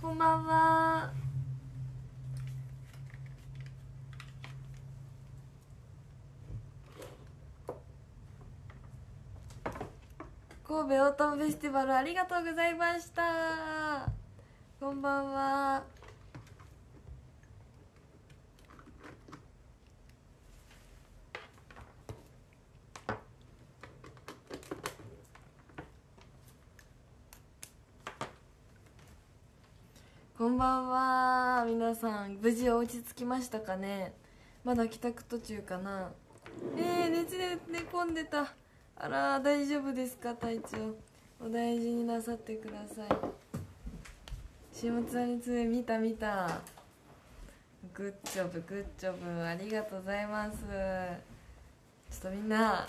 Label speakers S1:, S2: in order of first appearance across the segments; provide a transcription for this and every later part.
S1: こんばんは。神戸オートムフェスティバルありがとうございました。こんばんは。こんばんは。皆さん無事落ち着きましたかね。まだ帰宅途中かな。熱で寝込んでた。あら、大丈夫ですか？体調お大事になさってください。週末アニツ見た。グッジョブグッジョブ、ありがとうございます。ちょっとみんな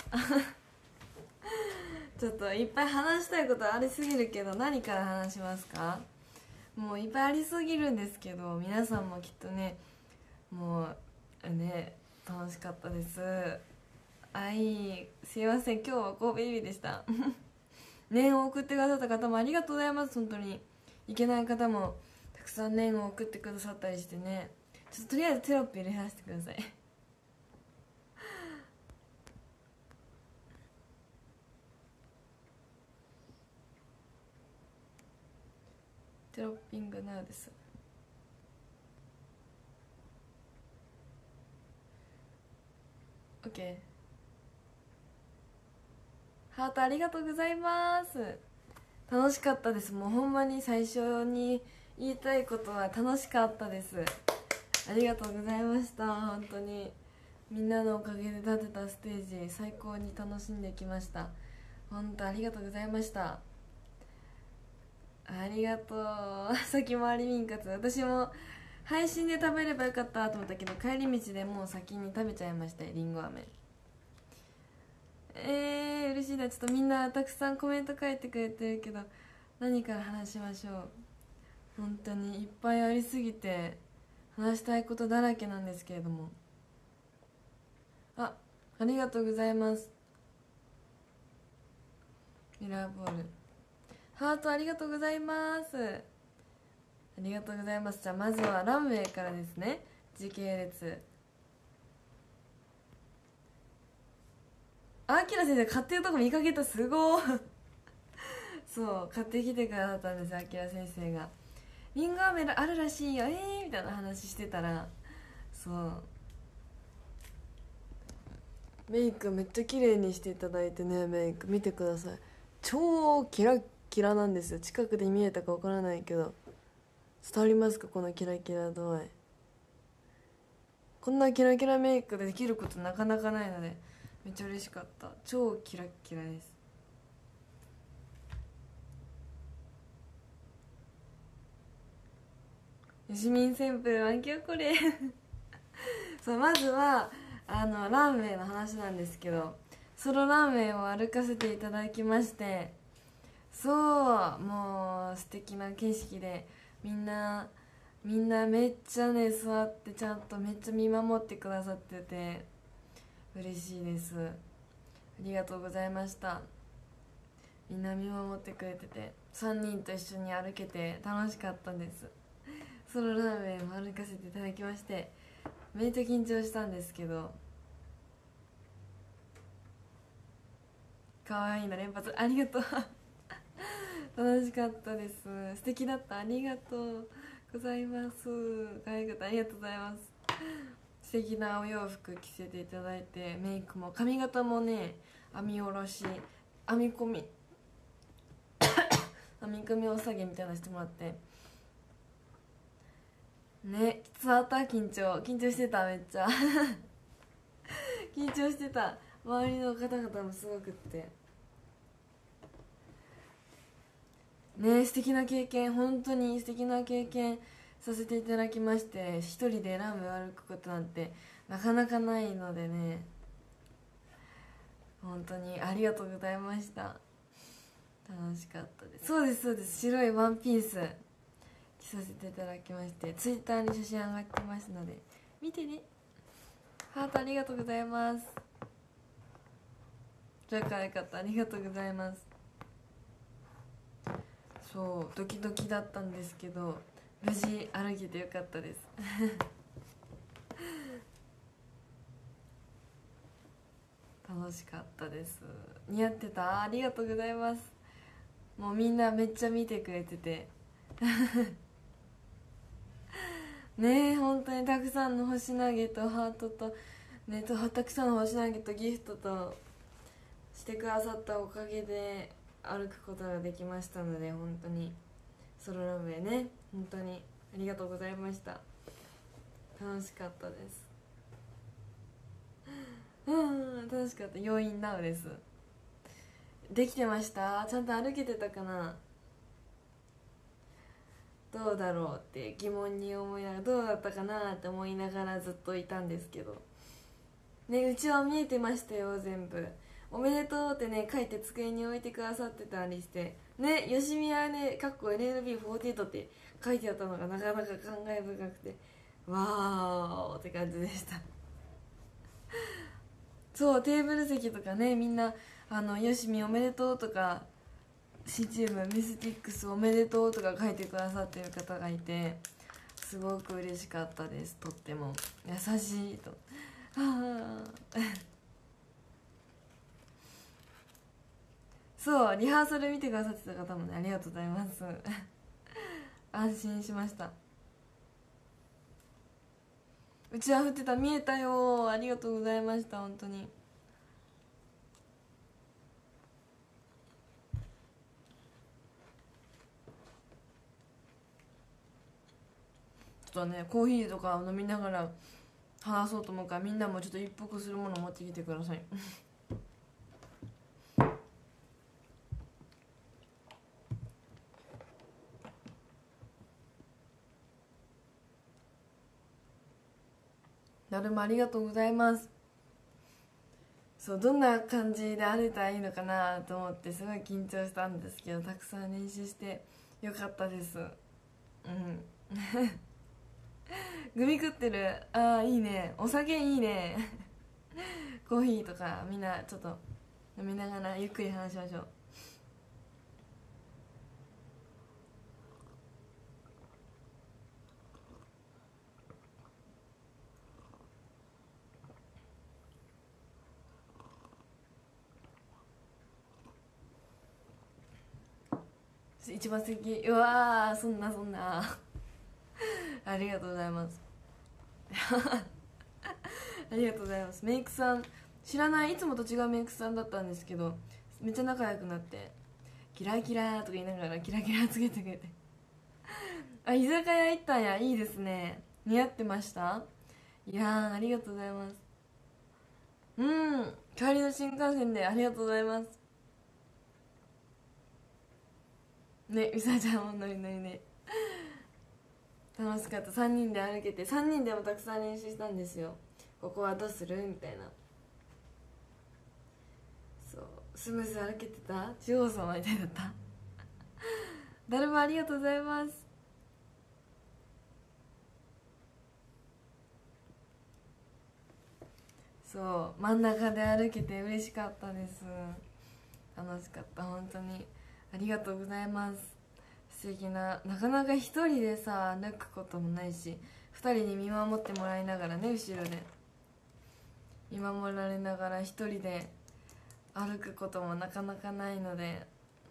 S1: ちょっといっぱい話したいことありすぎるけど、何から話しますか？もういっぱいありすぎるんですけど、皆さんもきっとね、もうね、楽しかったです。すいません、今日は神戸入りでした念を送ってくださった方もありがとうございます。本当にいけない方もたくさん念を送ってくださったりしてね。ちょっととりあえずテロップ入れさせてくださいテロッピングナウです。OK、ハートありがとうございます。楽しかったです。もうほんまに最初に言いたいことは楽しかったです。ありがとうございました。本当にみんなのおかげで立てたステージ、最高に楽しんできました。本当ありがとうございました。ありがとう先回り民活。私も配信で食べればよかったと思ったけど、帰り道でもう先に食べちゃいました。りんご飴。嬉しいな。ちょっとみんなたくさんコメント書いてくれてるけど、何から話しましょう。本当にいっぱいありすぎて話したいことだらけなんですけれども。ありがとうございます。ミラーボールハートありがとうございます。ありがとうございます。じゃあまずはランウェイからですね。時系列。あきら先生買ってるとこ見かけた。すごいそう買ってきてくださったんです。あきら先生がリンゴ飴あるらしいよみたいな話してたら、そうメイクめっちゃ綺麗にしていただいてね。メイク見てください。超キラッキラなんですよ。近くで見えたかわからないけど伝わりますか？このキラキラ度合い。こんなキラキラメイクでできることなかなかないのでめっちゃ嬉しかった。超キラッキラです。市民旋風満響これそう、まずはランウェイの話なんですけど、ソロランウェイを歩かせていただきまして、そうもう素敵な景色で、みんなめっちゃね座ってちゃんとめっちゃ見守ってくださってて嬉しいです。ありがとうございました。みんな見守ってくれてて、3人と一緒に歩けて楽しかったんです。ソロラーメンを歩かせていただきまして、めっちゃ緊張したんですけど、可愛いの連発ありがとう楽しかったです。素敵だった。ありがとうございます。可愛かった。ありがとうございます。素敵なお洋服着せていただいて、メイクも髪型もね、編み下ろし編み込み編み込みお下げみたいなのしてもらってね。伝わった。緊張してた。めっちゃ緊張してた。周りの方々もすごくってね。素敵な経験、本当に素敵な経験させていただきまして、一人でランウェイを歩くことなんてなかなかないのでね、本当にありがとうございました。楽しかったです。そうです、白いワンピース着させていただきまして、ツイッターに写真上がってますので見てね。ハートありがとうございます。じゃあ可愛かった。ありがとうございます。そうドキドキだったんですけど、 無事歩けてよかったです楽しかったです。似合ってた、ありがとうございます。もうみんなめっちゃ見てくれててねえ、本当にたくさんの星投げとハートとねとたくさんの星投げとギフトとしてくださったおかげで歩くことができましたので、本当にソロランウェイね、本当にありがとうございました。楽しかったです。楽しかった。要因ナウです。できてました？ちゃんと歩けてたかな？どうだろうって疑問に思いながら、どうだったかなって思いながらずっといたんですけどね、うちは見えてましたよ。全部おめでとうってね書いて机に置いてくださってたりしてね、よしみはねかっこ NNB48 って書いてあったのがなかなか感慨深くて、わーって感じでしたそうテーブル席とかね、みんなよしみおめでとうとか C チームミスティックスおめでとうとか書いてくださってる方がいて、すごく嬉しかったです。とっても優しいとそうリハーサル見てくださってた方もね、ありがとうございます安心しました。うちは降ってた、見えたよ、ありがとうございました。本当にちょっとねコーヒーとか飲みながら話そうと思うから、みんなもちょっと一服するもの持ってきてくださいなるもありがとうございます。そうどんな感じで歩いたらいいのかなと思ってすごい緊張したんですけど、たくさん練習してよかったです。グミ食ってる、ああいいね、お酒いいねコーヒーとかみんなちょっと飲みながらゆっくり話しましょう。一番素敵、うわー、そんなそんなありがとうございますありがとうございます。メイクさん知らない、いつもと違うメイクさんだったんですけど、めっちゃ仲良くなって、キラキラとか言いながらキラキラつけてくれてあ、居酒屋行ったんや、いいですね。似合ってました？いやー、ありがとうございます。帰りの新幹線でありがとうございます。ね、みさちゃんもノリノリね。楽しかった。3人で歩けて、3人でもたくさん練習したんですよ。ここはどうするみたいな。そうスムーズ歩けてた？地方様みたいだった誰もありがとうございます。そう真ん中で歩けて嬉しかったです。楽しかった、本当にありがとうございます。素敵な、なかなか一人でさ歩くこともないし、二人に見守ってもらいながらね、後ろで見守られながら一人で歩くこともなかなかないので、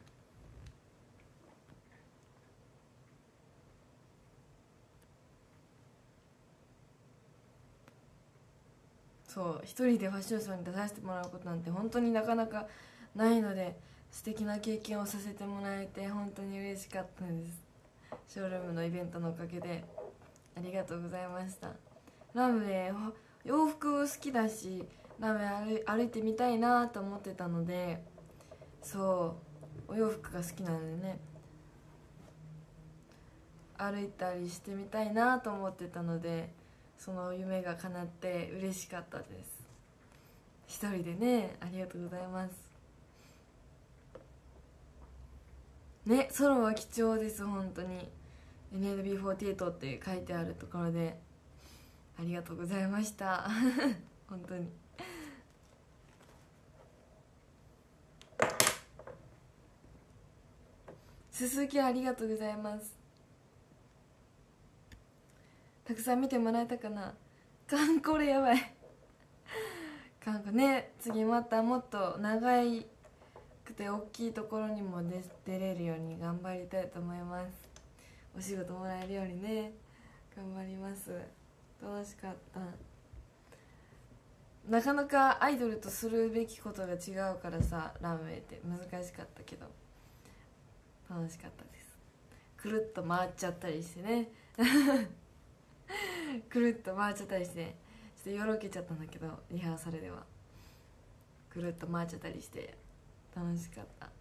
S1: そう一人でファッションショーに出させてもらうことなんて本当になかなかないので、素敵な経験をさせてもらえて本当に嬉しかったです。ショールームのイベントのおかげでありがとうございました。ランウェイ洋服好きだし、ランウェイ歩いてみたいなと思ってたので、そうお洋服が好きなのでね、歩いたりしてみたいなと思ってたので、その夢が叶って嬉しかったです。一人でね、ありがとうございますね。ソロは貴重です、本当に。 NLB48 って書いてあるところでありがとうございました本当にすすきありがとうございます。 たくさん見てもらえたかな。これやばい韓国ね、次またもっと長くて大きいところにも出れるように頑張りたいと思います。お仕事もらえるようにね頑張ります。楽しかった。なかなかアイドルとするべきことが違うからさ、ランウェイって難しかったけど楽しかったです。くるっと回っちゃったりしてねくるっと回っちゃったりしてちょっとよろけちゃったんだけど、リハーサルではくるっと回っちゃったりして楽しかった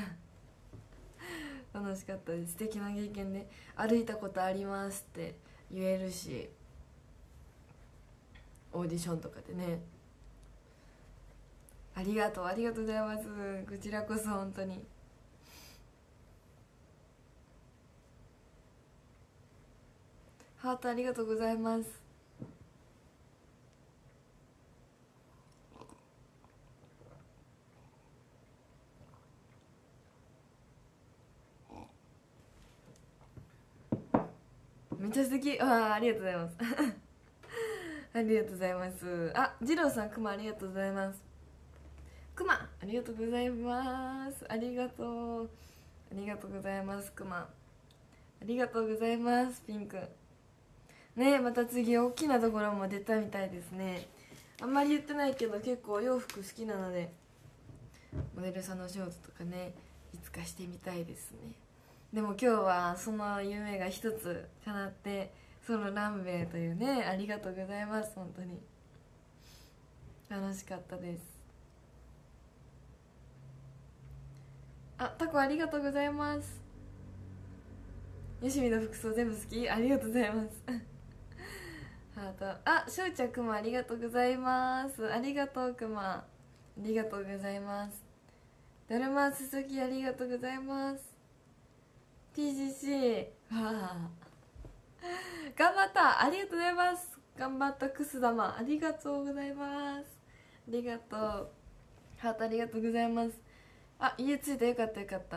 S1: 楽しかったです。素敵な経験で、歩いたことありますって言えるし、オーディションとかでね。ありがとうございます。こちらこそ本当に。ハートありがとうございます。めっちゃ素敵。ありがとうございますありがとうございます。あ、二郎さん、くまありがとうございます。くまありがとうございます。ありがとうございます。くまありがとうございます。ピンクね、また次大きなところも出たみたいですね。あんまり言ってないけど結構お洋服好きなので、モデルさんのお仕事とかねいつかしてみたいですね。でも今日はその夢が一つ叶って、そのランウェイというね、ありがとうございます。本当に楽しかったです。あ、タコありがとうございます。よしみの服装全部好き、ありがとうございますハート。あ、しょうちゃん、くまありがとうございます。ありがとうくま、ありがとうございます。だるまつつきありがとうございます。 TGC わあ頑張った、ありがとうございます。頑張ったくす玉ありがとうございます。ありがとう、ハートありがとうございます。あ、家着いた、よかったよかった。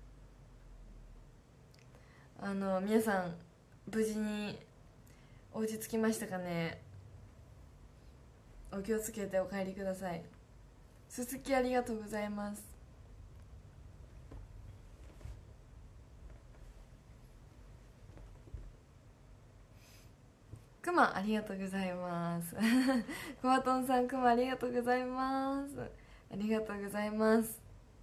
S1: 皆さん無事にお家着きましたかね。お気をつけてお帰りください。すすきありがとうございます。くまありがとうございますコバトンさん、くまありがとうございます。ありがとうございます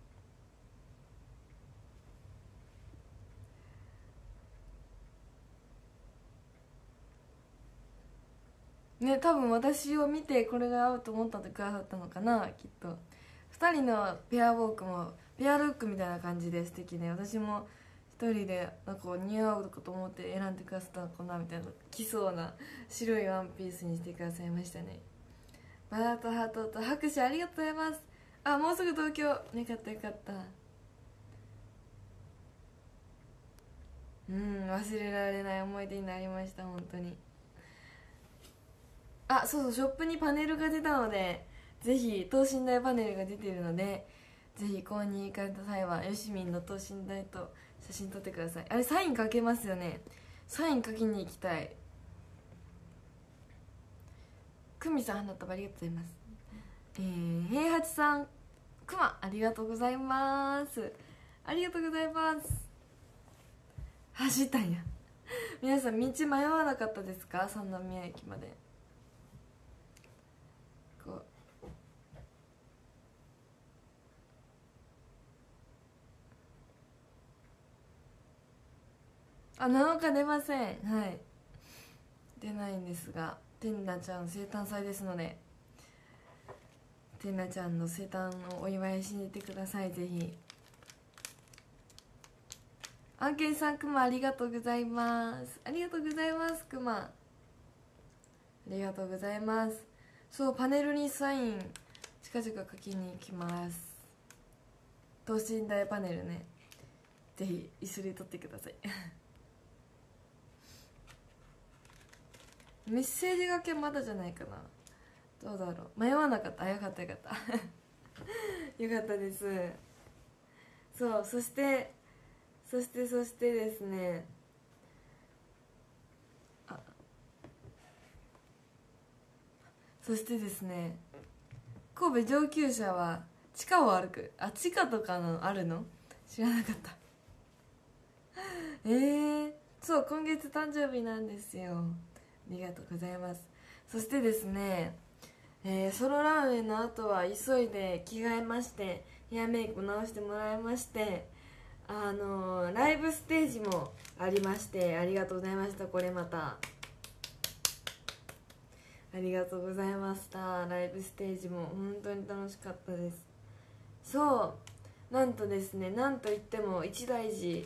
S1: ね。多分私を見てこれが合うと思ったってくださったのかな、きっと。2人のペアウォークもペアルックみたいな感じで素敵で、私も1人でなんか似合うと思って選んでくださったのかなみたいな、来そうな白いワンピースにしてくださいましたね。バラとハートと拍手ありがとうございます。あ、もうすぐ東京、よかったよかった。忘れられない思い出になりました、本当に。あ、そうそう、ショップにパネルが出たので、ぜひ等身大パネルが出ているので、ぜひ購入行かれた際はよしみんの等身大と写真撮ってください。あれサイン書けますよね。サイン書きに行きたい。くみさん、花束ありがとうございます。平八さん、くまありがとうございます。ありがとうございます。走ったんや皆さん、道迷わなかったですか、三宮駅まで。こう7日出ません。はい、出ないんですが、てんなちゃん生誕祭ですので、てんなちゃんの生誕をお祝いしに行ってください、ぜひ。アンケンさん、くまありがとうございます。ありがとうございます、くまありがとうございます。そう、パネルにサイン近々書きに行きます。等身大パネルね、ぜひ一緒に撮ってくださいメッセージがけまだじゃないかな、どうだろう。迷わなかった。よかったよかったよかったです。そう、そしてですね、 そしてですね、神戸上級者は地下を歩く。地下とかのあるの知らなかった。そう、今月誕生日なんですよ。ありがとうございます。そしてですね、ソロランウェイの後は急いで着替えまして、ヘアメイク直してもらいまして、ライブステージもありまして、ありがとうございました。これまたありがとうございました。ライブステージも本当に楽しかったです。そう、なんとですね、なんといっても一大事、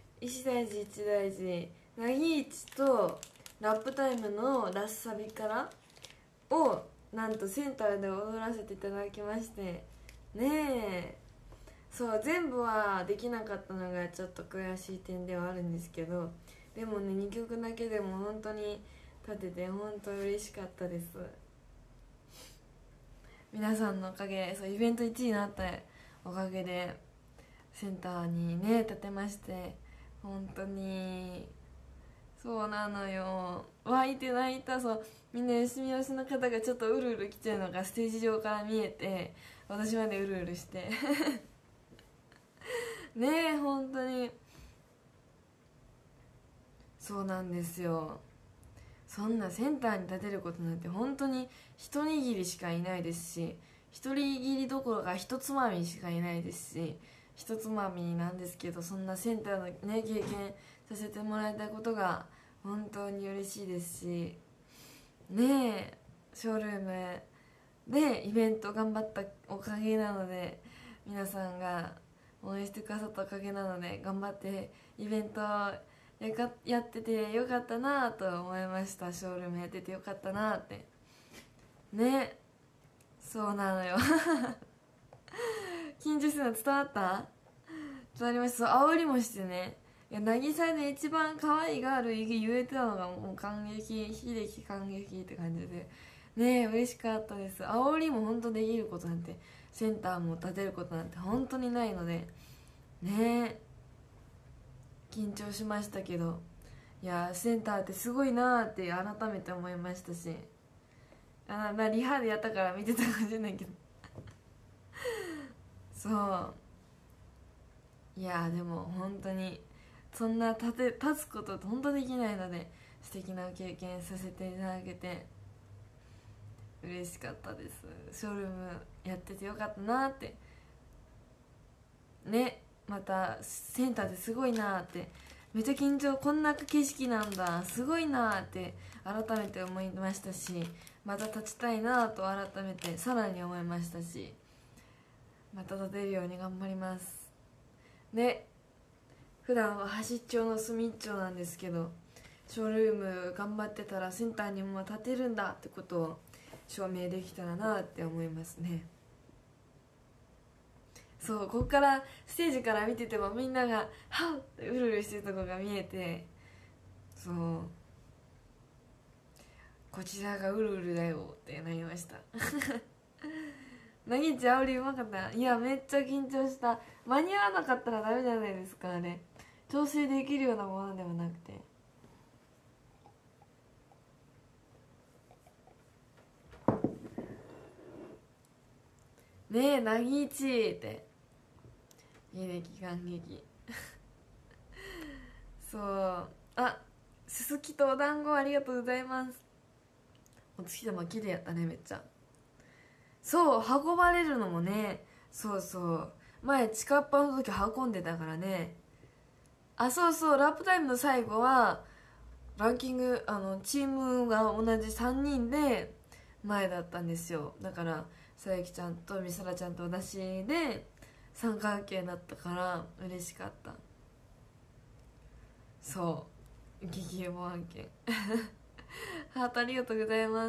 S1: なぎいちとラップタイムのラスサビからをなんとセンターで踊らせていただきまして、ねえ、そう、全部はできなかったのがちょっと悔しい点ではあるんですけど、でもね、2曲だけでも本当に立てて本当嬉しかったです。皆さんのおかげ、そう、イベント1位になったおかげでセンターにね立てまして、本当にそうなのよ。湧いて泣いた。そう、みんなよしみよしの方がちょっとうるうる来ちゃうのがステージ上から見えて、私までうるうるしてねえ、本当にそうなんですよ。そんなセンターに立てることなんて本当に一握りしかいないですし、一握りどころか一つまみしかいないですし、一つまみなんですけど、そんなセンターのね経験させてもらえたことが本当に嬉しいですしねえ、ショールームでイベント頑張ったおかげなので、皆さんが応援してくださったおかげなので、頑張ってイベントやっててよかったなと思いました。ショールームやっててよかったなってね。そうなのよ緊張してるの伝わった？伝わりました。そう、煽りもしてね、いや、渚で一番可愛いガール言えてたのがもう感激、秀樹感激って感じでねえ、嬉しかったです。煽りも本当できることなんて、センターも立てることなんて本当にないのでねえ、緊張しましたけど、いやセンターってすごいなーって改めて思いましたし、リハでやったから見てたかもしれないけどそう、いやでも本当にそんな立つことって本当できないので、素敵な経験させていただけて嬉しかったです。ショールームやっててよかったなってね。またセンターですごいなって、めっちゃ緊張、こんな景色なんだすごいなって改めて思いましたし、また立ちたいなと改めてさらに思いましたし、また立てるように頑張ります。で、普段は端っちょの隅っちょなんですけど、ショールーム頑張ってたらセンターにも立てるんだってことを証明できたらなって思いますね。そう、ここからステージから見ててもみんながハッってうるうるしてるとこが見えて、そう、こちらがうるうるだよってなりましたなぎちあおりうまかった。いや、めっちゃ緊張した。間に合わなかったらダメじゃないですか、あれ調整できるようなものではなくてねえ、なぎちって秀樹感激そう、すすきとお団子ありがとうございます。お月玉綺麗やったね、めっちゃ。そう、運ばれるのもね、そうそう、前チカッパの時運んでたからね。そうそう、ラップタイムの最後はランキングチームが同じ3人で前だったんですよ。だからさやきちゃんとみさらちゃんと私で三角形だったから嬉しかった。そう、激うま案件ハートありがとうございます。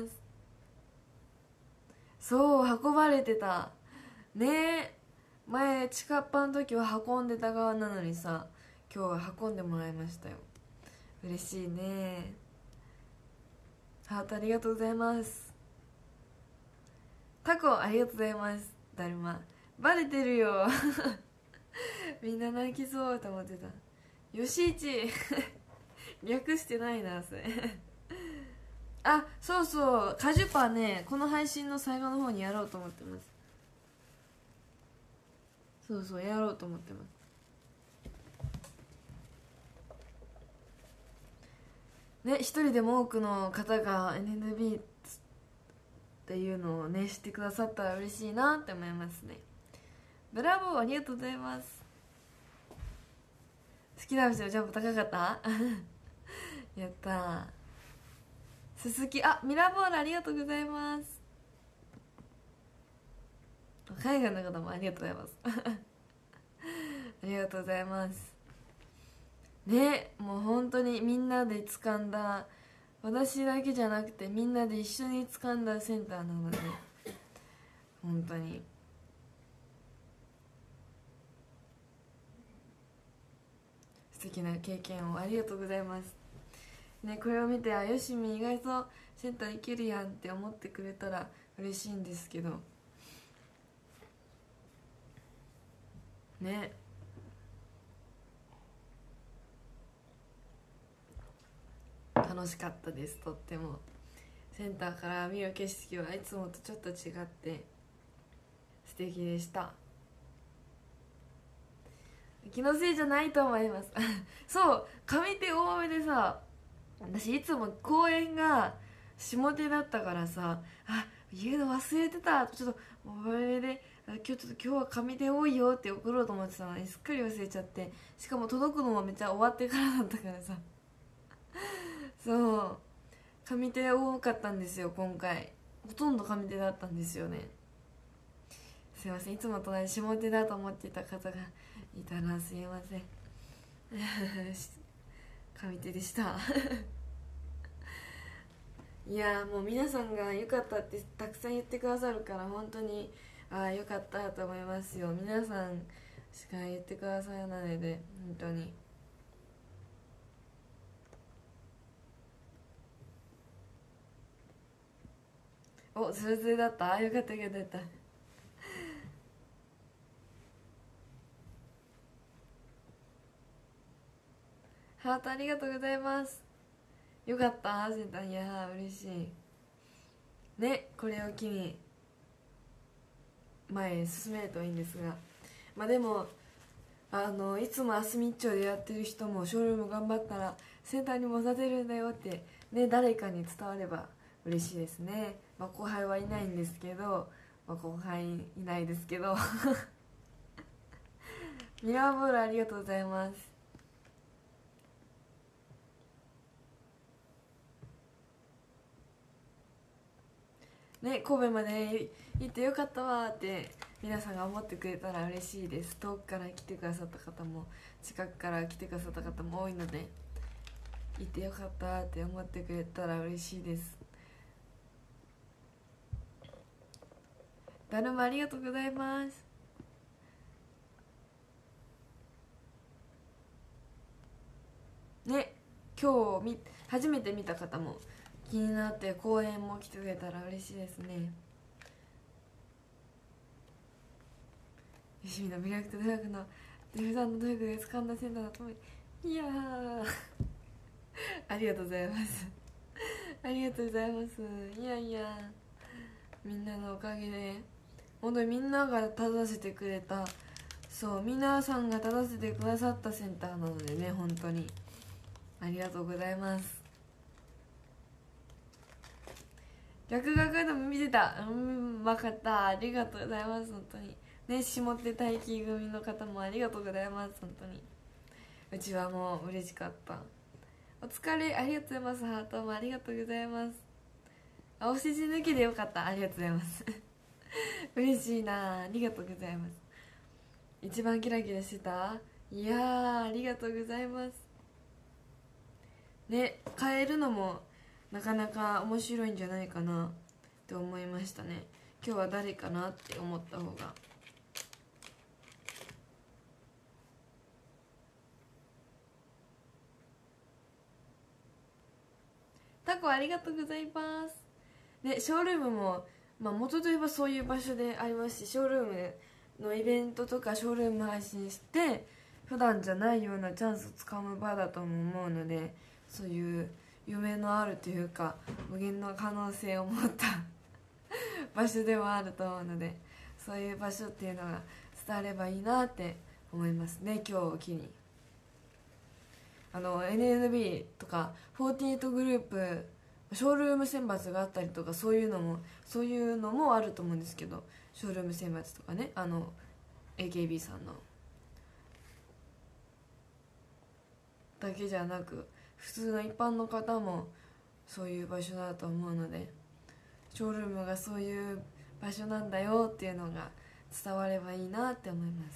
S1: そう、運ばれてたねえ。前チカッパの時は運んでた側なのにさ、今日は運んでもらいましたよ。嬉しいね。ハートありがとうございます。タコありがとうございます。だるまバレてるよみんな泣きそうと思ってた。よしいち略してないなそれあ、そうそう、果樹パンね、この配信の最後の方にやろうと思ってます。そうそう、やろうと思ってますね。一人でも多くの方が NNB っていうのをね知ってくださったら嬉しいなって思いますね。ブラボー、ありがとうございます。好きな人のジャンプ高かったやったー。鈴木、あ、ミラーボールありがとうございます。海外の方もありがとうございますありがとうございますね。もう本当にみんなで掴んだ、私だけじゃなくてみんなで一緒に掴んだセンターなので、本当に素敵な経験をありがとうございますね。これを見て、あ、よしみ意外とセンターいけるやんって思ってくれたら嬉しいんですけどね。楽しかったです。とってもセンターから見る景色はいつもとちょっと違って素敵でした。気のせいじゃないと思いますそう上手多めでさ、私いつも公園が下手だったからさ、あ、言うの忘れてた、ちょっとこれで今日は上手多いよって送ろうと思ってたのにすっかり忘れちゃって、しかも届くのもめっちゃ終わってからだったからさそう上手多かったんですよ今回。ほとんど上手だったんですよね。すいません、いつも隣下手だと思っていた方がいたらすいません上手でしたいやもう皆さんが良かったってたくさん言ってくださるから本当に良かったと思いますよ。皆さんしか言ってくださらないので本当に。お、スルスルだった。よかったよかった。ハートありがとうございます。よかったセンター。いやー嬉しいね。これを機に前へ進めるといいんですが、まあでもいつもあすみっちょでやってる人もショールーム頑張ったらセンターにも立てるんだよってね、誰かに伝われば嬉しいですね。まあ後輩はいないんですけど、まあ、後輩いないですけどミラーボールありがとうございます。ね、神戸まで行ってよかったわって皆さんが思ってくれたら嬉しいです。遠くから来てくださった方も近くから来てくださった方も多いので、行ってよかったって思ってくれたら嬉しいです。だるまありがとうございます。ね、今日初めて見た方も気になって公演も来てくれたら嬉しいですね。よしみの魅力と努力の普段の努力が掴んだセンターだと思い、いやありがとうございますありがとうございます。いやいや、みんなのおかげで本当にみんなが立たせてくれた、そう皆さんが立たせてくださったセンターなのでね、本当にありがとうございます。逆側でも見てた。分かった。ありがとうございます。本当にね、下手待機組の方もありがとうございます。本当にうちはもう嬉しかった。お疲れ、ありがとうございます。ハートもありがとうございます。お世辞抜きでよかった。ありがとうございます嬉しいな。ありがとうございます。一番キラキラしてた。いやー、ありがとうございますね。変えるのもなかなか面白いんじゃないかなって思いましたね。今日は誰かなって思った方が。タコありがとうございますね。ショールームも、まあ、元といえばそういう場所でありますし、ショールームのイベントとかショールーム配信して普段じゃないようなチャンスをつかむ場だとも思うので、そういう夢のあるというか無限の可能性を持った場所ではあると思うので、そういう場所っていうのが伝わればいいなって思いますね、今日を機に。NNB とか48グループショールーム選抜があったりとか、そういうのもあると思うんですけど、ショールーム選抜とかね、AKB さんのだけじゃなく普通の一般の方もそういう場所だと思うので、ショールームがそういう場所なんだよっていうのが伝わればいいなって思います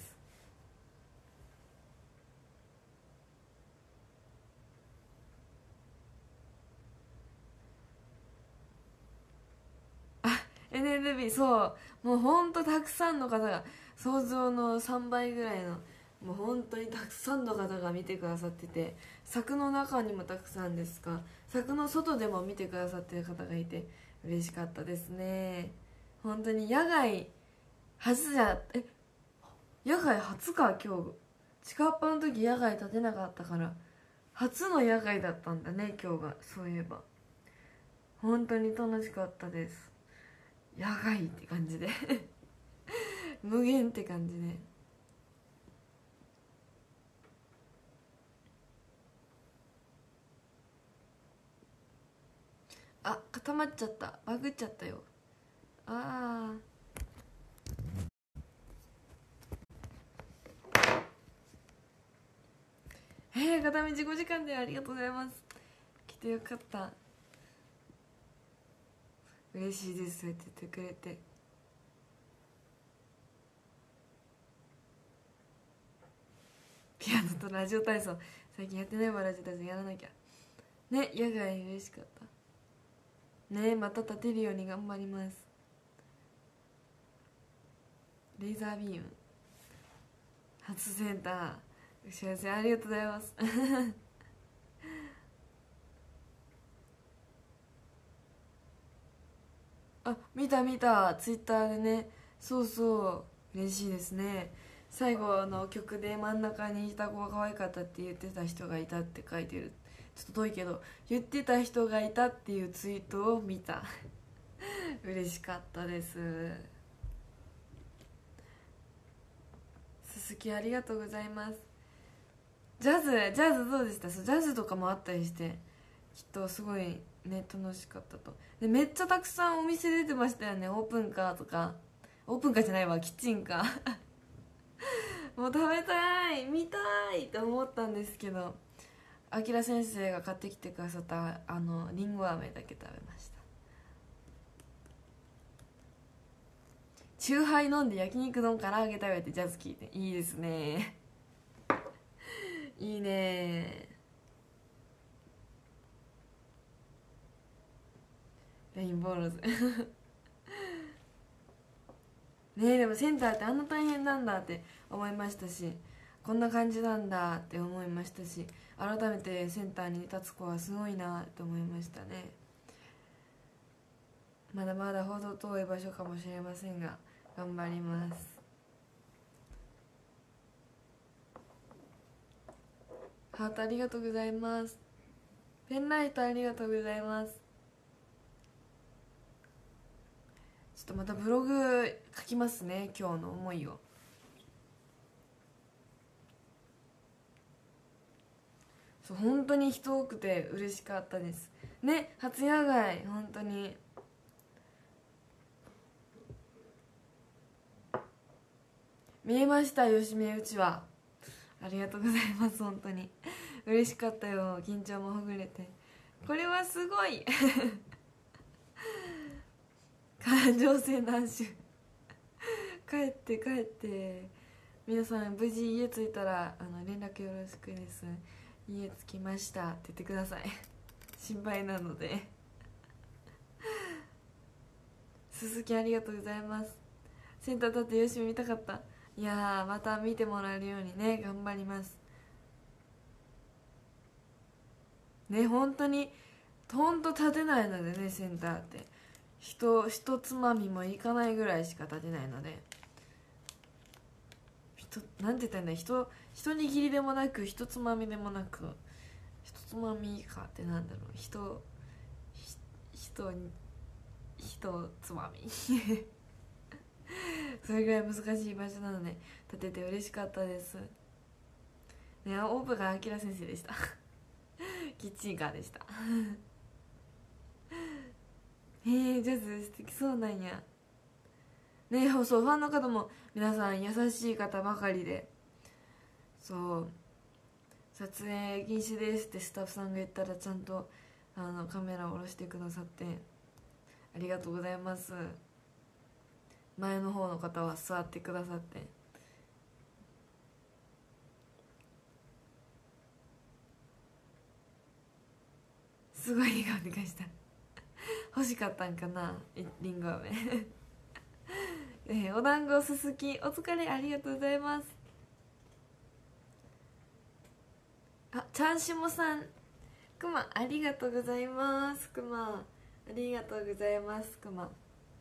S1: 。NNB、 そうもうほんとたくさんの方が、想像の3倍ぐらいの、もう本当にたくさんの方が見てくださってて、柵の中にもたくさんですか、柵の外でも見てくださってる方がいて嬉しかったですね。本当に野外初じゃ野外初か今日。チカッパの時野外立てなかったから初の野外だったんだね今日が。そういえば本当に楽しかったです。野外って感じで無限って感じで。あ、固まっちゃった、バグっちゃったよ。ああ、片道5時間でありがとうございます。来てよかった、嬉しいです、そうやって言ってくれて。ピアノとラジオ体操最近やってないわ、ラジオ体操やらなきゃね。野外嬉しかったね。また立てるように頑張ります。レーザービーム初センター、幸せありがとうございますあ、見た見た、ツイッターでね。そうそう、嬉しいですね。最後の曲で真ん中にいた子が可愛かったって言ってた人がいたって書いてる。ちょっと遠いけど言ってた人がいたっていうツイートを見た嬉しかったです。鈴木ありがとうございます。ジャズどうでした？そう、ジャズとかもあったりしてきっとすごいね、楽しかったと。でめっちゃたくさんお店出てましたよね。オープンカーとか、オープンカーじゃないわ、キッチンカーもう食べたい、見たいって思ったんですけど、あきら先生が買ってきてくださったりんご飴だけ食べました。チューハイ飲んで焼肉丼唐揚げ食べてジャズ聴いて、いいですねいいね。レインボーローズねえ、でもセンターってあんな大変なんだって思いましたし、こんな感じなんだって思いましたし、改めてセンターに立つ子はすごいなって思いましたね。まだまだほど遠い場所かもしれませんが頑張ります。ハートありがとうございます。ペンライトありがとうございます。ちょっとまたブログ書きますね、今日の思いを。そう、本当に人多くて嬉しかったですね。初野外本当に見えました、よしめうちは。ありがとうございます。本当に嬉しかったよ。緊張もほぐれて、これはすごい感情線男子帰って帰って、皆さん無事家着いたら連絡よろしくです。家着きましたって言ってください心配なので鈴木ありがとうございます。センター立ってよし見たかった。いやー、また見てもらえるようにね頑張りますね。本当に立てないのでね、センターって人つまみもいかないぐらいしか立てないので、なんて言ったんだ、一握りでもなく一つまみでもなく一つまみかってなんだろう、人つまみそれぐらい難しい場所なので立てて嬉しかったですね。オープンがあきら先生でしたキッチンカーでしたジャズ素敵そうなんやね。そう、ファンの方も皆さん優しい方ばかりで、そう撮影禁止ですってスタッフさんが言ったらちゃんとカメラを下ろしてくださってありがとうございます。前の方の方は座ってくださってすごい笑顔で返した欲しかったんかなりんご飴お団子すすきお疲れありがとうございます。ちゃんしもさんくまありがとうございます。くまありがとうございます。くま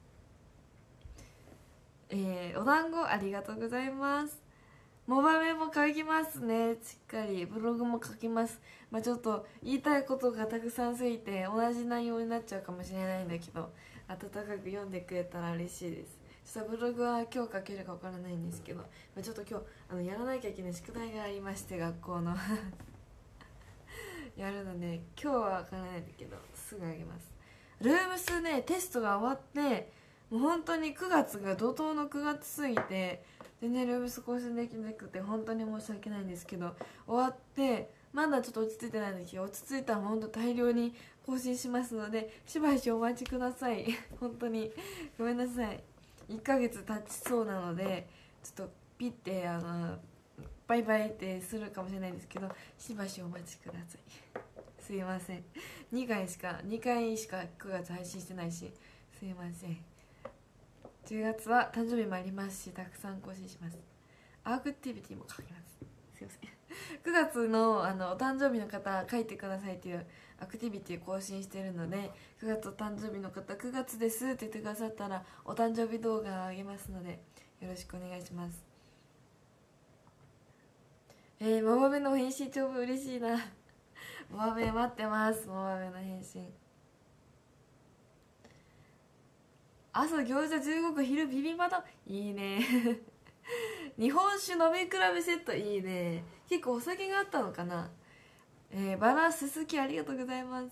S1: お団子ありがとうございます。モバメも書きますね。しっかりブログも書きます。ちょっと言いたいことがたくさんすぎて同じ内容になっちゃうかもしれないんだけど温かく読んでくれたら嬉しいです。ちょっとブログは今日書けるか分からないんですけど、ちょっと今日やらなきゃいけない宿題がありまして学校のやるので今日は分からないんだけどすぐあげます。ルームスねテストが終わってもう本当に9月が怒涛の9月すぎて全然ルームス更新できなくて本当に申し訳ないんですけど、終わってまだちょっと落ち着いてないんですけど、落ち着いたら本当大量に更新しますのでしばしお待ちください本当にごめんなさい。1ヶ月経ちそうなのでちょっとピッてバイバイってするかもしれないんですけどしばしお待ちくださいすいません。2回しか9月配信してないしすいません。10月は誕生日もありますしたくさん更新します。アクティビティも書きます。すいません9月のお誕生日の方書いてくださいっていうアクティビティ更新してるので9月お誕生日の方9月ですって言ってくださったらお誕生日動画あげますのでよろしくお願いします。モバメの返信超嬉しいなモバメ待ってます。モバメの返信朝餃子15個昼ビビンバ丼いいね日本酒飲み比べセットいいね。結構お酒があったのかな。バラすすきありがとうございます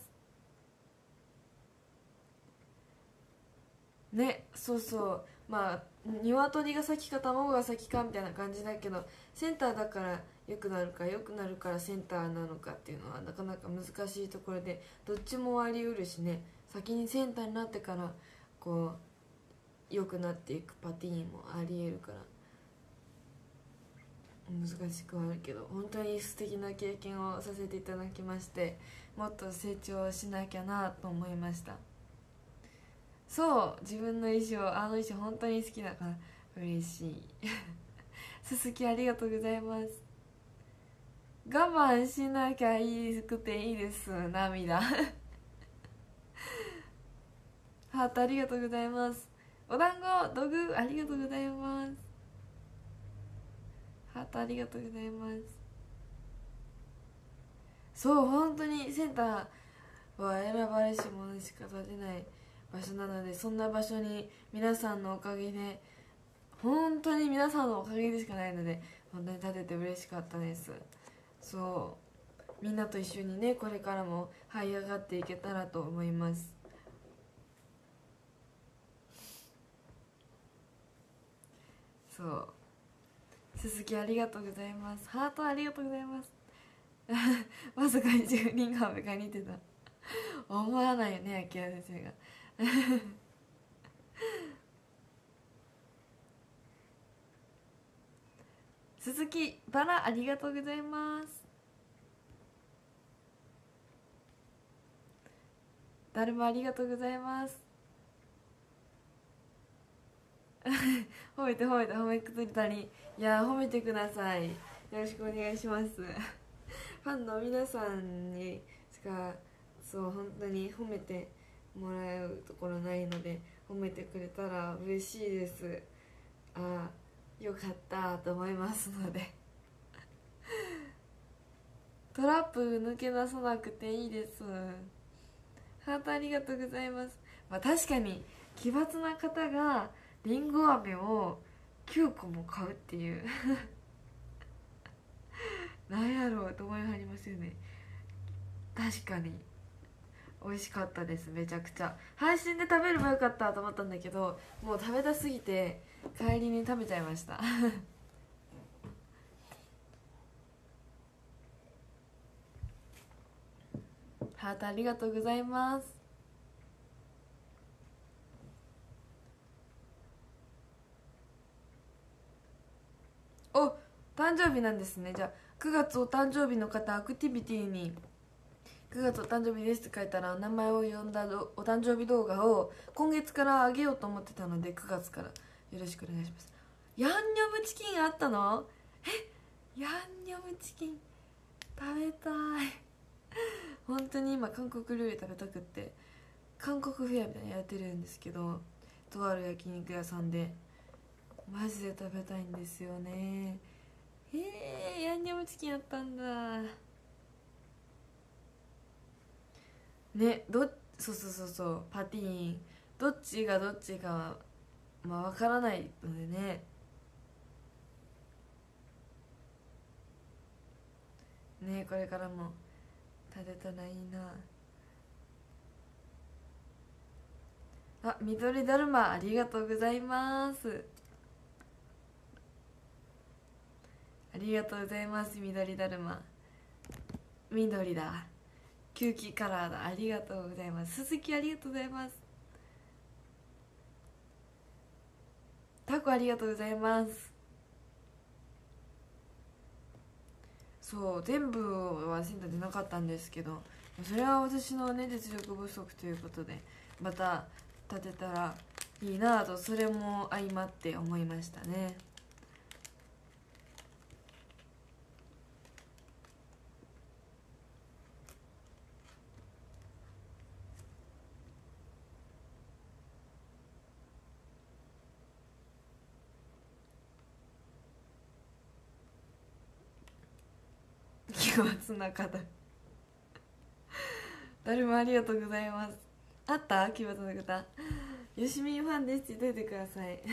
S1: ね。そうそう鶏が先か卵が先かみたいな感じだけどセンターだから良くなるからセンターなのかっていうのはなかなか難しいところでどっちもあり得るしね。先にセンターになってからこう良くなっていくパティーンもありえるから難しくはあるけど本当に素敵な経験をさせていただきましてもっと成長しなきゃなと思いました。そう自分の衣装衣装本当に好きだから嬉しいすすきありがとうございます。我慢しなきゃいいくていいです涙ハートありがとうございます。お団子道具ありがとうございます。ハートありがとうございます。そう本当にセンターは選ばれし者しか立てない場所なのでそんな場所に皆さんのおかげで本当に皆さんのおかげでしかないので本当に立てて嬉しかったです。そうみんなと一緒にねこれからも這い上がっていけたらと思います。そうすすきありがとうございます。ハートありがとうございますまさか一輪が飴買いに行ってた思わないよね秋谷先生が鈴木バラありがとうございます。だるまありがとうございます褒めて褒めくれたりいや褒めてください。よろしくお願いしますファンの皆さんにしかそう本当に褒めてもらうところないので褒めてくれたら嬉しいです。ああよかったと思いますのでトラップ抜け出さなくていいです。ハートありがとうございます。まあ確かに奇抜な方がりんご飴を9個も買うっていうなんやろうと思いはりますよね。確かに美味しかったです。めちゃくちゃ配信で食べればよかったと思ったんだけど、もう食べたすぎて帰りに食べちゃいましたハートありがとうございます。お、誕生日なんですね。じゃあ9月お誕生日の方、アクティビティに9月お誕生日ですって書いたら名前を呼んだお誕生日動画を今月からあげようと思ってたので、9月からよろしくお願いします。ヤンニョムチキンあったの？ヤンニョムチキン食べたい本当に今韓国料理食べたくって、韓国フェアみたいなのやってるんですけど、とある焼肉屋さんでマジで食べたいんですよね。ヤンニョムチキンあったんだね。そうそうそうそう、パティーンどっちがどっちかはまあわからないのでね。ね、これからも食べたらいいな。あ、緑だるまありがとうございます。ありがとうございます。緑だるま、緑だ、キューキカラーだ。ありがとうございます。鈴木ありがとうございます。タコありがとうございます。そう、全部はセンターでなかったんですけど、それは私のね実力不足ということで、また立てたらいいなぁと、それも相まって思いましたね。奇抜な方誰もありがとうございます。あった奇抜な方、よしみファンですって言っといてください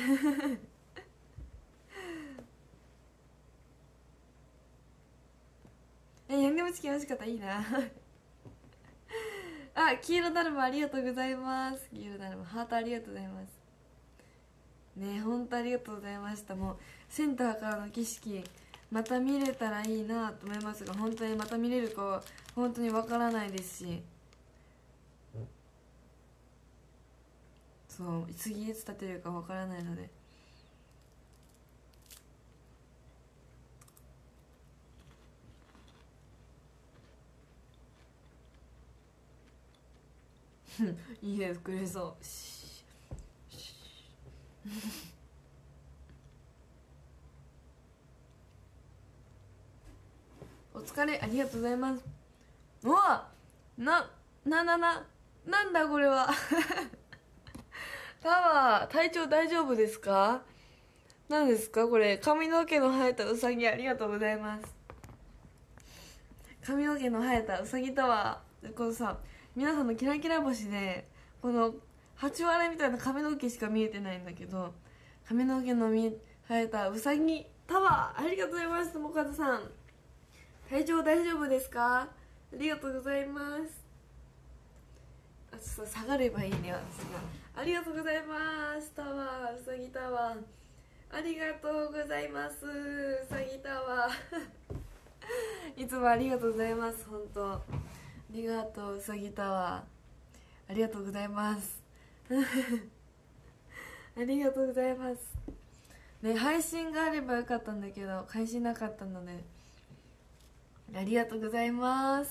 S1: ヤンニョムチキン美味しかった。いいなあ、黄色だるまありがとうございます。黄色だるまハートありがとうございますね。本当ありがとうございました。もうセンターからの景色また見れたらいいなと思いますが、本当にまた見れるかは本当にわからないですし、そう次いつ立てるかわからないのでいいねくれそうお疲れありがとうございます。うわなんだこれはタワー体調大丈夫ですか？何ですかこれ。髪の毛の生えたウサギありがとうございます。髪の毛の生えたウサギタワー、このさ、皆さんのキラキラ星でこの8割みたいな髪の毛しか見えてないんだけど、髪の毛の生えたウサギタワーありがとうございます。もかずさん体調大丈夫ですか？ありがとうございます。あ、ちょっと下がればいいね私が。ありがとうございます。タワーウサギタワーありがとうございます。うさぎタワーいつもありがとうございます。本当ありがとう。うさぎタワーありがとうございますありがとうございますね。配信があればよかったんだけど配信なかったのでありがとうございます。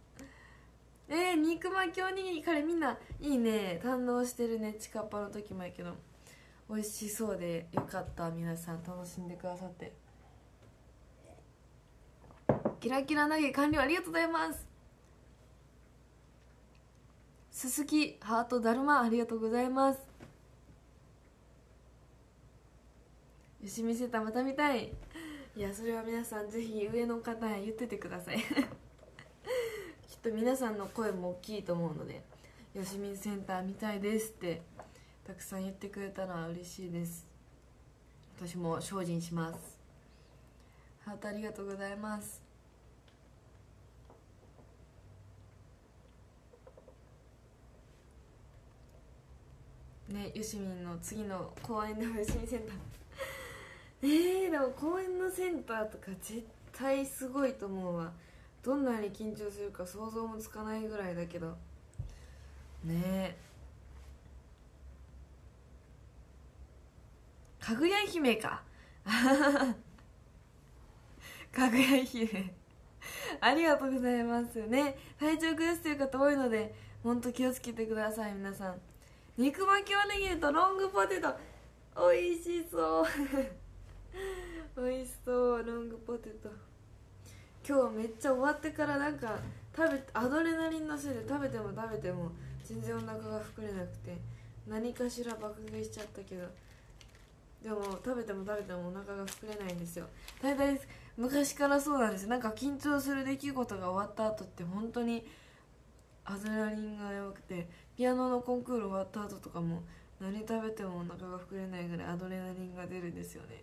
S1: 肉巻きおにぎり、彼みんないいね堪能してるね。チカッパの時もやけど美味しそうでよかった。皆さん楽しんでくださって。キラキラ投げ完了ありがとうございます。すすきハートだるまありがとうございます。よしみせたまた見たいいや、それは皆さんぜひ上の方へ言っててくださいきっと皆さんの声も大きいと思うので、よしみんセンター見たいですってたくさん言ってくれたら嬉しいです。私も精進します。ハートありがとうございます。ね、よしみんの次の公演でもよしみんセンターでも公演のセンターとか絶対すごいと思うわ。どんなに緊張するか想像もつかないぐらいだけどね。かぐや姫かかぐや姫ありがとうございますね。体調崩すという方多いので本当気をつけてください皆さん。肉巻きおにぎりとロングポテト美味しそう美味しそう。ロングポテト今日めっちゃ終わってからなんかアドレナリンのせいで食べても全然お腹が膨れなくて何かしら爆食いしちゃったけど、でも食べてもお腹が膨れないんですよ。大体昔からそうなんですよ。なんか緊張する出来事が終わった後って本当にアドレナリンが弱くて、ピアノのコンクール終わった後とかも何食べてもお腹が膨れないぐらいアドレナリンが出るんですよね。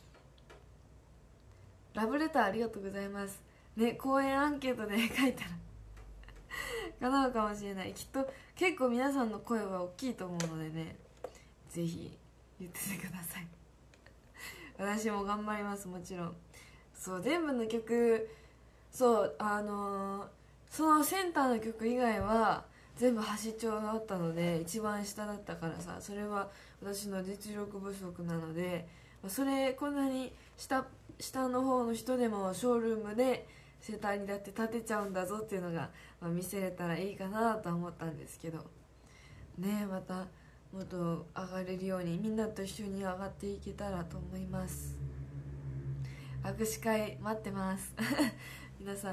S1: ラブレターありがとうございますね。公演アンケートで書いたら叶うかもしれない。きっと結構皆さんの声は大きいと思うのでね、ぜひ言っててください私も頑張ります。もちろん。そう全部の曲、そうそのセンターの曲以外は全部端調だったので一番下だったからさ、それは私の実力不足なので、それこんなに下の方の人でもショールームでセンターにだって立てちゃうんだぞっていうのが、見せれたらいいかなと思ったんですけどね。またもっと上がれるようにみんなと一緒に上がっていけたらと思います。握手会待ってます皆さん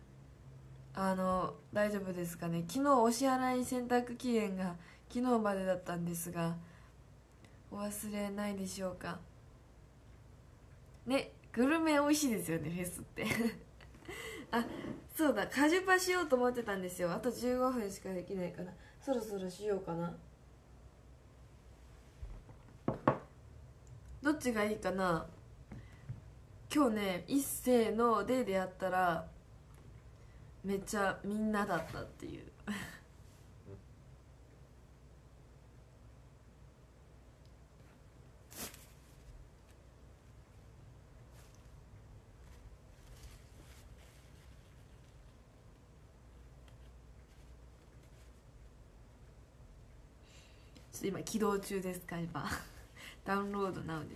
S1: 大丈夫ですかね。昨日お支払い選択期限が昨日までだったんですが、お忘れないでしょうかね。グルメ美味しいですよねフェスってあ、そうだ、カジュパしようと思ってたんですよ。あと15分しかできないからそろそろしようかな。どっちがいいかな。今日ね、一斉のデーでやったらめっちゃみんなだったっていうちょっと今起動中ですか今ダウンロードナウです。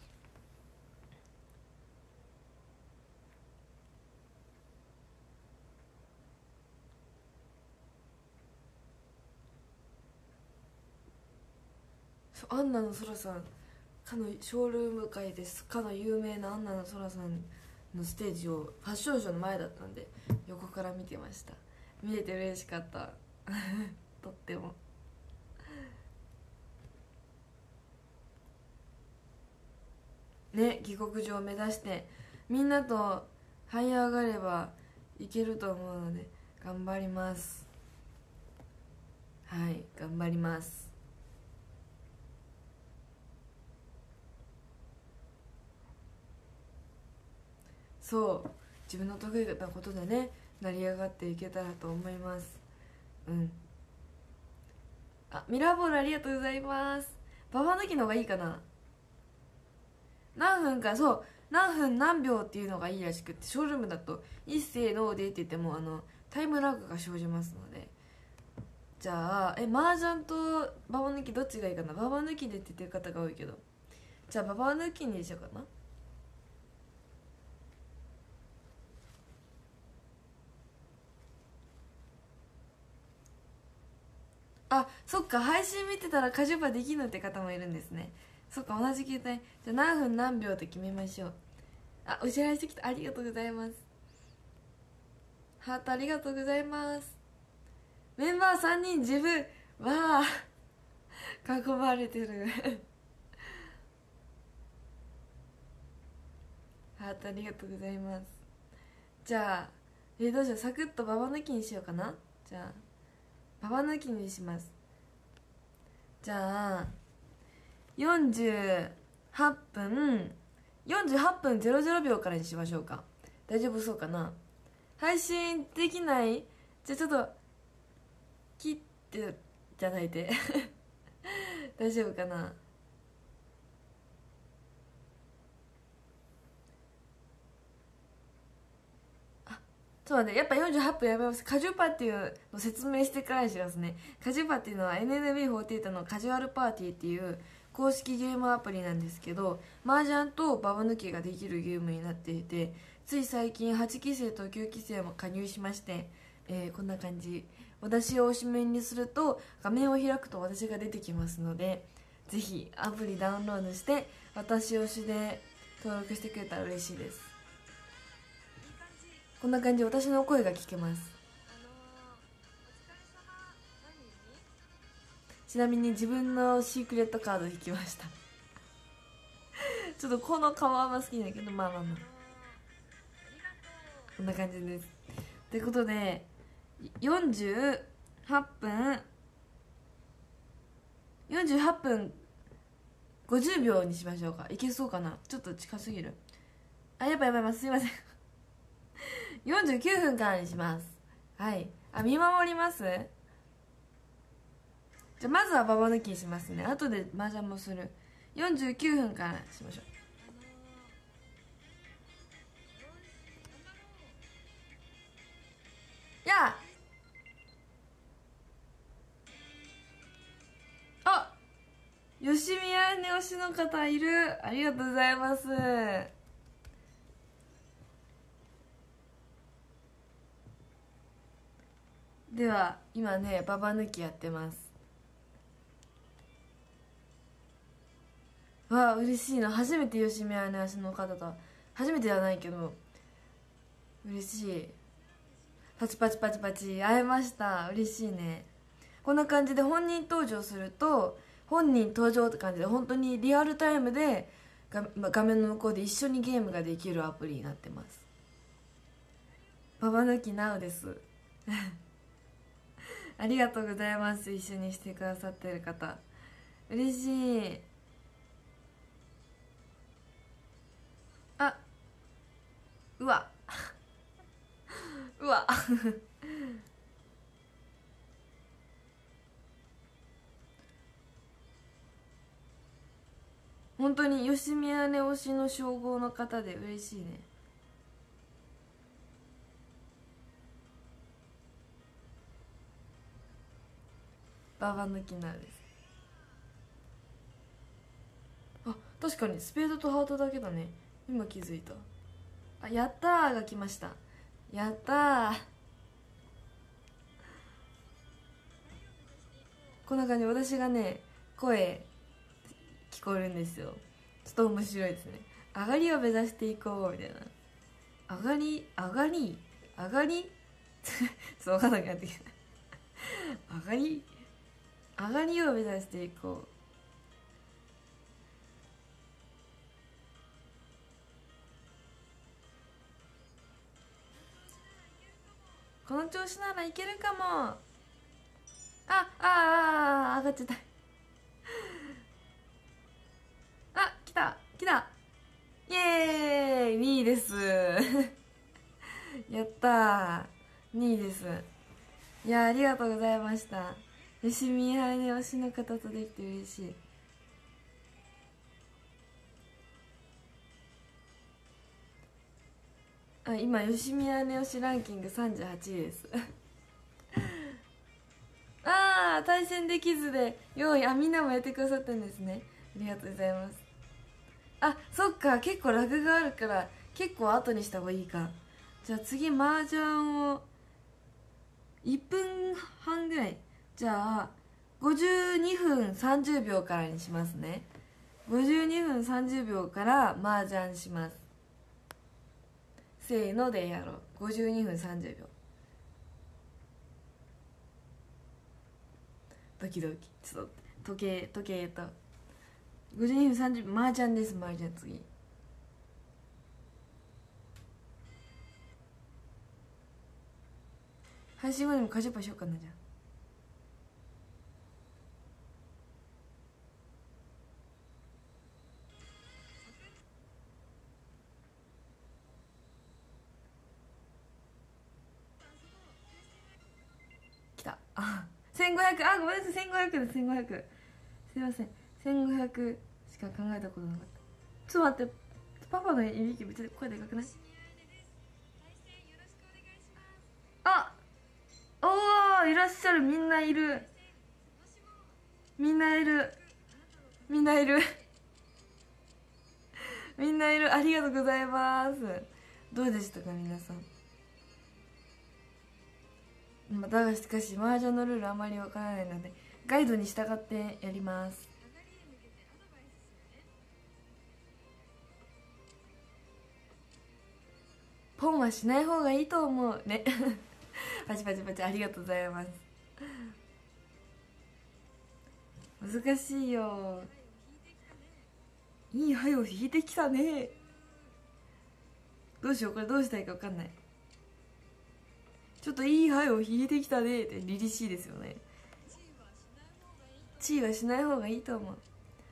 S1: アンナのソラさんかのショールーム会ですかの有名なアンナのソラさんのステージをファッションショーの前だったんで横から見てました。見れて嬉しかったとってもね。下克上を目指してみんなと這い上がればいけると思うので頑張ります。はい、頑張ります。そう自分の得意なことでね成り上がっていけたらと思います。うん。あ、ミラーボールありがとうございます。ババ抜きの方がいいかな。何分か、そう何分何秒っていうのがいいらしくって、ショールームだと一斉のでって言ってもタイムラグが生じますので。じゃあ麻雀とババ抜きどっちがいいかな。ババ抜きでって言ってる方が多いけど、じゃあババ抜きにしようかな。あ、そっか、配信見てたらカジュバできぬって方もいるんですね。そっか、同じ携帯。じゃあ何分何秒って決めましょう。あ、お支払いしてきた。ありがとうございます。ハートありがとうございます。メンバー3人自分わあ囲まれてるハートありがとうございます。じゃあどうしよう、サクッとババ抜きにしようかな。じゃあババ抜きにします。じゃあ48分00秒からにしましょうか。大丈夫そうかな。配信できない？じゃあちょっと切っていただいて大丈夫かな。そうね、やっぱ48分やめます。カジュパっていうのを説明してからにしますね。カジュパっていうのは NMB48 のカジュアルパーティーっていう公式ゲームアプリなんですけど、麻雀とババ抜きができるゲームになっていて、つい最近8期生と9期生も加入しまして、こんな感じ。私を推しメンにすると画面を開くと私が出てきますので、ぜひアプリダウンロードして私推しで登録してくれたら嬉しいです。こんな感じ、私の声が聞けます。ちなみに自分のシークレットカード引きましたちょっとこの顔はあんま好きだけど、まあまあまあこんな感じです。ということで48分50秒にしましょうか。いけそうかな。ちょっと近すぎる。あ、やばいやばい、すいません49分からにします。はい。見守ります。じゃあまずはババ抜きにしますね。後で麻雀もする。49分からしましょう。やあ、吉宮ね推しの方いる。ありがとうございます。では今ねババ抜きやってます。わあ嬉しいな。初めて吉宮ね推しの方と、初めてではないけど嬉しい。パチパチパチパチ会えました。嬉しいね。こんな感じで本人登場すると、本人登場って感じで本当にリアルタイムで画面の向こうで一緒にゲームができるアプリになってます。ババ抜きなうですありがとうございます。一緒にしてくださってる方嬉しい。あ、うわうわ本当に吉宮ね推しの称号の方で嬉しいね。ババ抜きなるです。あ、確かにスペードとハートだけだね。今気づいた。あ、やったーが来ました。やったー。こんな感じ、私がね声聞こえるんですよ。ちょっと面白いですね。上がりを目指していこうみたいな。上がり上がり上がりそう分かんなくなってきた上がり上がりを目指していこう。この調子ならいけるかも。上がっちゃった来た来た。イエーイ2位ですやったー、2位です。いやありがとうございました。吉見杯で推しの方とできて嬉しい。今吉宮ね推しランキング38位です対戦できずで用意。みんなもやってくださったんですね。ありがとうございます。そっか、結構ラグがあるから結構後にした方がいいか。じゃあ次麻雀を1分半ぐらい、じゃあ52分30秒からにしますね。52分30秒から麻雀します。せーのでやろう。52分30秒。ドキドキ。ちょっと時計と52分30秒。麻雀です。麻雀次。 配信後にもカジュパしようかな。じゃあ来た。あ、1500。あ、ごめんなさい、1500です。1500、すいません。1500しか考えたことなかった。ちょっと待って、パパのいびきめっちゃ声でかくない？あ、おー、いらっしゃる。みんないる、みんないる、みんないるみんないる。ありがとうございます。どうでしたか皆さん。だがしかし麻雀のルールあまりわからないのでガイドに従ってやります。ポンはしない方がいいと思うねパチパチパチ、ありがとうございます。難しいよ。いい牌を引いてきたね。どうしよう、これどうしたらいいか分かんない。ちょっといい牌を引いてきたねって凛々しいですよね。地位はしない方がいいと思う。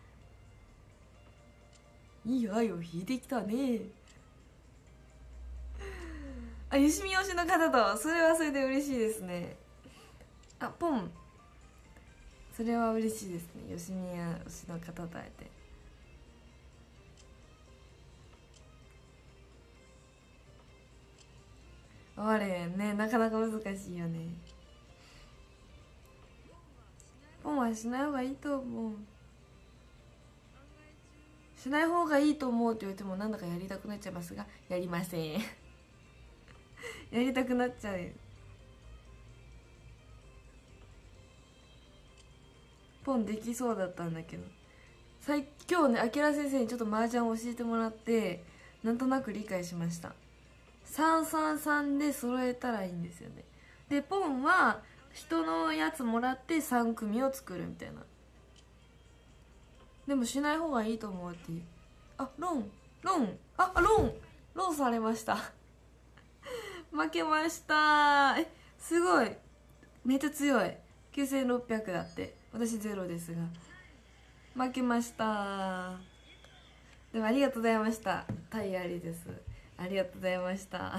S1: いい牌を引いてきたね。あ、よしみ推しの方と、それはそれで嬉しいですね。あ、ポン、それは嬉しいですね。よしみや推しの方と会えて。あれね、なかなか難しいよね。ポンはしない方がいいと思う。しない方がいいと思うって言われてもなんだかやりたくなっちゃいますが、やりませんやりたくなっちゃう。ポンできそうだったんだけど、今日ね、あきら先生にちょっと麻雀を教えてもらってなんとなく理解しました。333で揃えたらいいんですよね。でポンは人のやつもらって3組を作るみたいな。でもしない方がいいと思うっていう。あ、ロンロンされました負けました。すごい、めっちゃ強い。9600だって。私ゼロですが負けました。でもありがとうございました。タイありです。ありがとうございました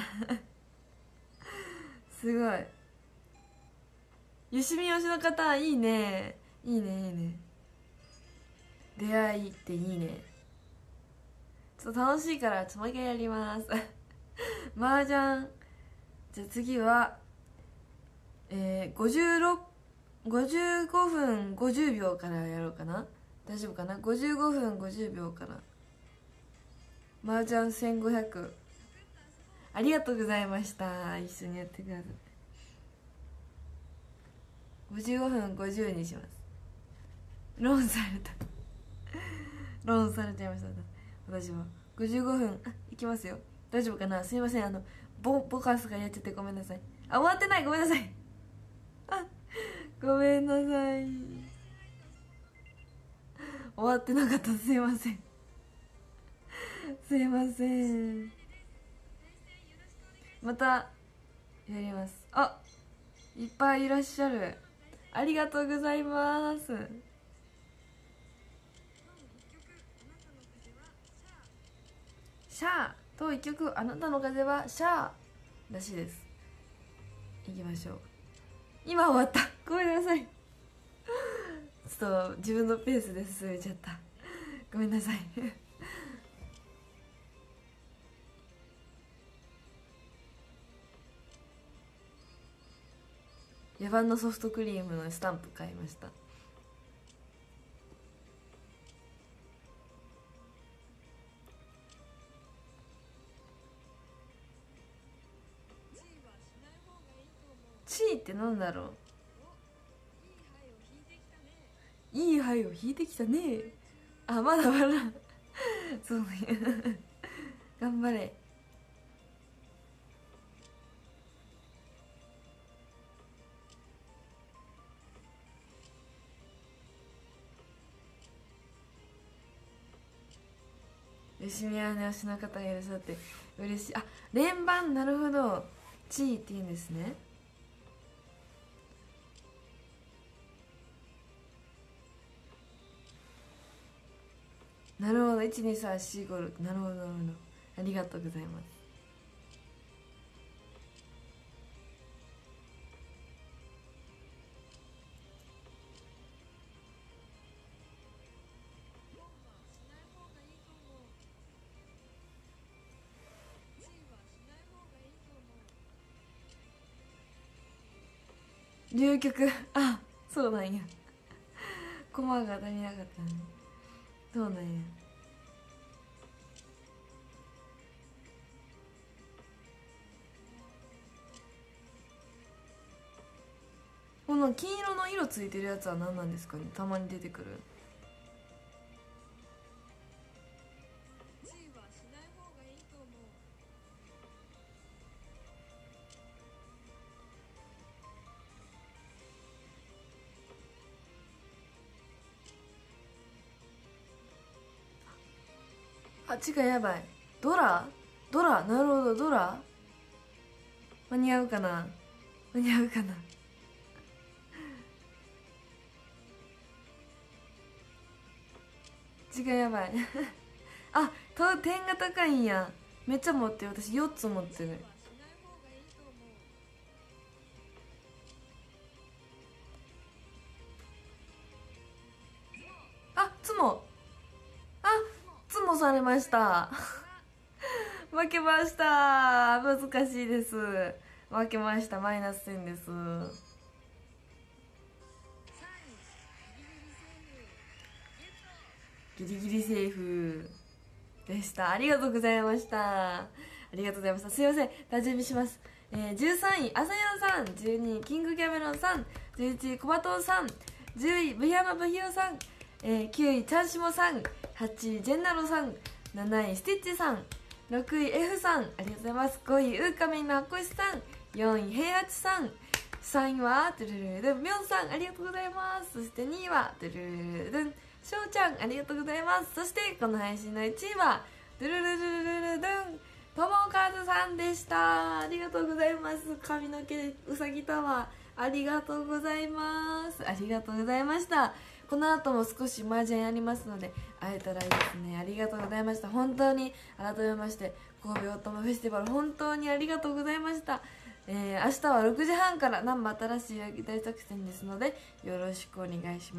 S1: すごい。よしみ推しの方、いいね、いいね、いいね。出会いっていいね。ちょっと楽しいからもう一回やります麻雀。じゃあ次は55分50秒からやろうかな。大丈夫かな。55分50秒から麻雀1500。ありがとうございました。一緒にやってください。55分50にします。ロンされたロンされちゃいました。私は55分いきますよ。大丈夫かな。すいません、ボカスがやっちゃってごめんなさい。あ、終わってない、ごめんなさいごめんなさい、終わってなかった。すいませんすいません。またやります。あ、いっぱいいらっしゃる。ありがとうございます。シャーと一曲、あなたの風はシャーらしいです。いきましょう。今終わった、ごめんなさいちょっと自分のペースで進めちゃった、ごめんなさい野蛮のソフトクリームのスタンプ買いました。チーってなんだろう。いい牌を引いてきたね。あ、まだまだそうね頑張れ。よしみはね、推しの方がいらっしゃって嬉しい。あ、連番、なるほど。チーって言うんですね。 なるほど、12345なるほどなるほど、ありがとうございます。流局あ、そうなんや、コマが足りなかったね。そうなんや。この金色の色ついてるやつは何なんですかね、たまに出てくる。あ、違う、やばい。ドラなるほど、ドラ間に合うかな、間に合うかな。違う、やばいあ、点が高いんや。めっちゃ持ってる、私4つ持ってる。あ、ツモされました負けました。難しいです。負けました。マイナス点です。ギリギリセーフでした。ありがとうございました。ありがとうございました。すいません、立ち読みします。13位あさやんさん、12位キングキャメロンさん、11位コバトンさん、10位ブヒヤマブヒヨさん、9位チャンシモさん、8位ジェンナロさん、7位スティッチさん、6位 F さん、ありがとうございます。5位ウーカミンのあこしさん、4位平八さん、3位はトゥルルルルンミョンさん、ありがとうございます。そして2位はトゥルルルルンしょうちゃん、ありがとうございます。そしてこの配信の1位はドゥルルルルルルルンともかずさんでした。ありがとうございます。髪の毛うさぎタワー、ありがとうございます。ありがとうございました。この後も少し麻雀やりますので会えたらいいですね。ありがとうございました。本当に改めまして神戸オートマフェスティバル本当にありがとうございました。明日は6時半から難波新しい大作戦ですのでよろしくお願いします。